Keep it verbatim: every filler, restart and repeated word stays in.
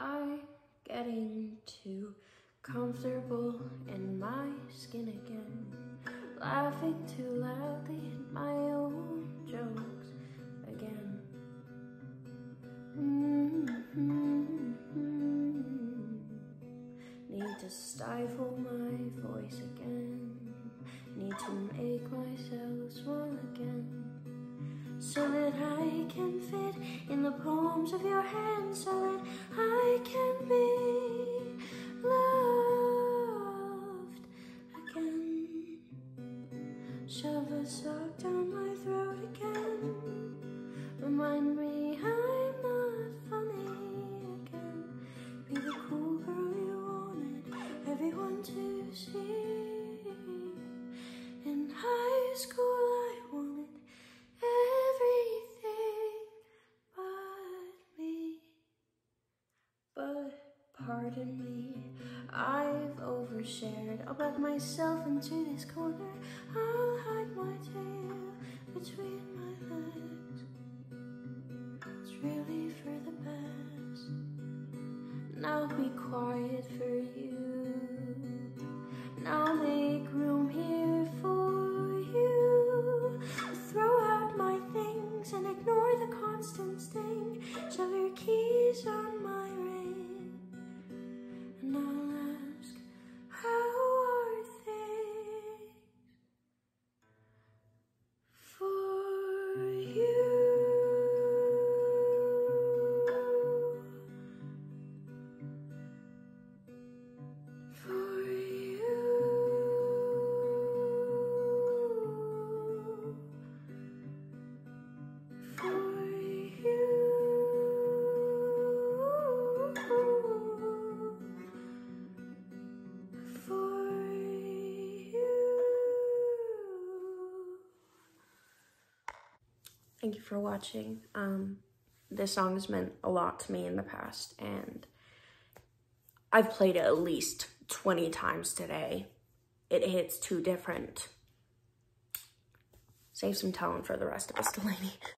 I getting too comfortable in my skin again, laughing too loudly at my own jokes again. Mm-hmm. Need to stifle my voice again, need to make myself small again, so that I can fit in the palms of your hands, so that I can be loved again. Shove a sock down my throat again, remind me I'm not funny again. Be the cool girl you wanted everyone to see. In high school I wanted everything but me. But pardon me, I've overshared. I'll back myself into this corner. I'll hide my tail between my legs. It's really for the best. And I'll be quiet for you, and I'll make room here for you. Throw out my things and ignore the constant sting. Shove your keys on my ring, and I'll ask, how are things for you? For you. For you. For you. Thank you for watching. Um, this song has meant a lot to me in the past, and I've played it at least twenty times today. It hits two different. Save some talent for the rest of us, Delaney.